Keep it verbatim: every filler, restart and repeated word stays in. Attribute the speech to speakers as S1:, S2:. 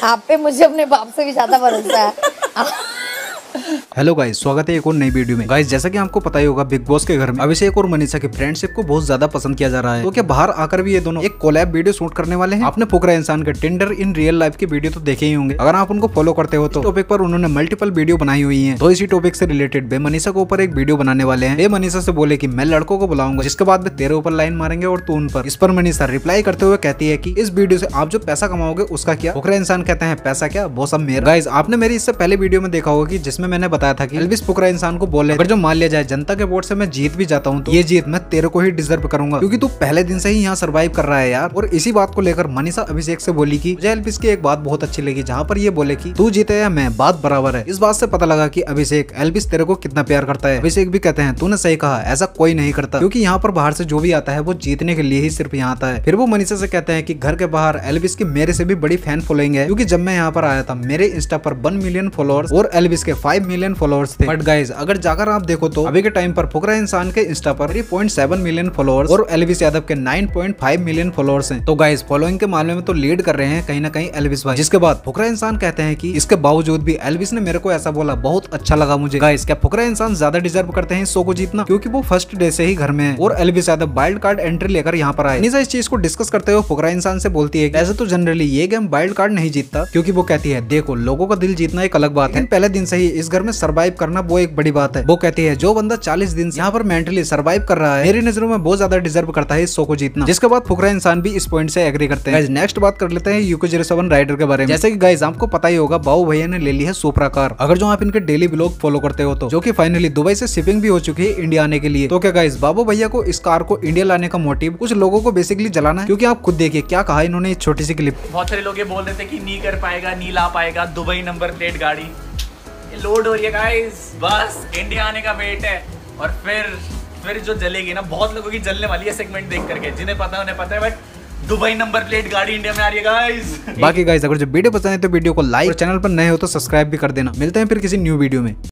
S1: आप पे मुझे अपने बाप से भी ज्यादा भरोसा है।
S2: हेलो गाइस, स्वागत है एक और नई वीडियो में। गाइस, जैसा कि आपको पता ही होगा, बिग बॉस के घर में अभिषेक और मनीषा की फ्रेंडशिप को बहुत ज्यादा पसंद किया जा रहा है। तो क्या बाहर आकर भी ये दोनों एक कोलैब वीडियो शूट करने वाले हैं? आपने फुकरा इंसान के टिंडर इन रियल लाइफ की वीडियो तो देखे ही होंगे। अगर आप उनको फॉलो करते हो तो टॉपिक पर उन्होंने मल्टीपल वीडियो बनाई हुई है। तो इसी टॉपिक से रिलेटेड बे मनीषा के ऊपर एक वीडियो बनाने वाले हैं। बे मनीषा से बोले की मैं लड़कों को बुलाऊंगा, जिसके बाद वे तेरे ऊपर लाइन मारेंगे और तू उन पर। इस पर मनीषा रिप्लाई करते हुए कहती है की इस वीडियो से आप जो पैसा कमाओगे उसका क्या? फुकरा इंसान कहते हैं पैसा क्या, वो सब मेरा। गाइस, आपने मेरी इससे पहले वीडियो में देखा होगा कि जिसमें मैंने बताया था कि एल्विस फुकरा इंसान को बोले अगर जो मान लिया जाए जनता के वोट से मैं जीत भी जाता हूँ तो ये जीत मैं तेरे को ही डिजर्व करूंगा, क्योंकि तू पहले दिन से ही यहाँ सर्वाइव कर रहा है यार। और इसी बात को लेकर मनीषा अभिषेक से बोली कि मुझे एल्विस की एक बात बहुत अच्छी लगी, जहाँ पर ये बोले कि तू जीते या मैं, बात बराबर है। इस बात से पता लगा कि अभिषेक एल्विस तेरे को कितना प्यार करता है। अभिषेक भी कहते हैं तूने सही कहा, ऐसा कोई नहीं करता, क्योंकि यहाँ पर बाहर से जो भी आता है वो जीतने के लिए ही सिर्फ यहाँ आता है। फिर वो मनीषा से कहते हैं कि घर के बाहर एल्विस की मेरे से भी बड़ी फैन फॉलोइंग है, क्योंकि जब मैं यहाँ पर आया था मेरे इंस्टा पर वन मिलियन फॉलोअर्स और एल्विस के फाइव मिलियन फॉलोअर्स थे। बट गाइज, अगर जाकर आप देखो तो अभी के टाइम पर फुकरा इंसान के इंस्टा पर three point seven million followers और एल्विस यादव के nine point five million followers हैं। तो गाइस, फॉलोइंग के मामले में तो लीड कर रहे हैं कहीं ना कहीं एल्विस भाई। जिसके बाद फुकरा इंसान कहते हैं कि इसके बावजूद भी एल्विस ने मेरे को ऐसा बोला, बहुत अच्छा लगा मुझे। गाइस, क्या फुकरा इंसान ज्यादा डिजर्व करते हैं इस शो को जीतना? क्योंकि वो फर्स्ट डे से ही घर में है और Elvish Yadav wild card entry लेकर यहाँ पर आए। मनीषा इस चीज को डिस्कस करते हुए फुकरा इंसान से बोलती है ऐसे तो जनरली ये गेम वाइल्ड कार्ड नहीं जीतता, क्योंकि वो कहती है देखो लोगों का दिल जीतना एक अलग बात है, पहले दिन से ही इस घर में सर्वाइव करना वो एक बड़ी बात है। वो कहती है जो बंदा चालीस दिन यहाँ पर मेंटली सर्वाइव कर रहा है मेरी नजरों में बहुत ज्यादा डिजर्व करता है इस शो को जीतना। जिसके बाद फुकरा इंसान भी इस पॉइंट से एग्री करते हैं। नेक्स्ट बात कर लेते हैं यूके जीरो सेवन राइडर के बारे में। जैसे कि गाइस, आपको पता ही होगा बाबू भैया ने ले ली है सुपरा कार। अगर जो आप इनके डेली ब्लॉग फॉलो करते हो तो, जो कि फाइनली दुबई से शिपिंग भी हो चुकी है इंडिया आने के लिए। तो क्या गाइस, बाबू भैया को इस कार को इंडिया लाने का मोटिव कुछ लोगों को बेसिकली जलाना है, क्योंकि आप खुद देखिए क्या कहा इन्होंने इस छोटी सी क्लिप।
S3: बहुत सारे लोग ये बोल रहे थे कि नहीं कर पाएगा, नहीं ला पाएगा दुबई नंबर प्लेट गाड़ी। लोड हो रही है गाइस, बस इंडिया आने का वेट है और फिर फिर जो जलेगी ना, बहुत लोगों की जलने वाली है सेगमेंट देख करके, जिन्हें पता है उन्हें पता है, बट दुबई नंबर प्लेट गाड़ी इंडिया में आ रही है गाइस।
S2: बाकी गाइस, अगर जो वीडियो पसंद है तो वीडियो को लाइक और चैनल पर नए हो तो सब्सक्राइब भी कर देना। मिलते हैं फिर किसी न्यू वीडियो में।